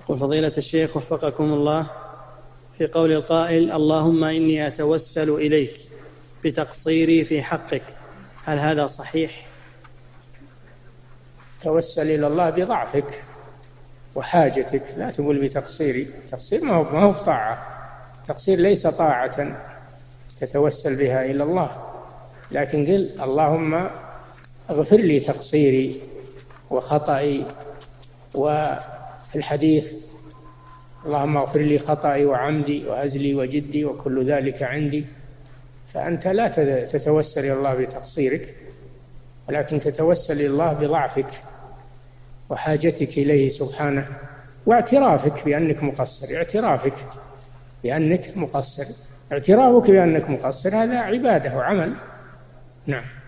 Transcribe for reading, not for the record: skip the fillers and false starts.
يقول فضيلة الشيخ وفقكم الله، في قول القائل اللهم إني أتوسل إليك بتقصيري في حقك، هل هذا صحيح؟ توسل إلى الله بضعفك وحاجتك، لا تقول بتقصيري. تقصير ما هو طاعة، تقصير ليس طاعة تتوسل بها إلى الله، لكن قل اللهم اغفر لي تقصيري وخطئي. وفي الحديث اللهم اغفر لي خطئي وعمدي وهزلي وجدي وكل ذلك عندي. فأنت لا تتوسل إلى الله بتقصيرك، ولكن تتوسل إلى الله بضعفك وحاجتك إليه سبحانه، واعترافك بأنك مقصر. اعترافك بأنك مقصر، اعترافك بأنك مقصر هذا عبادة وعمل. نعم.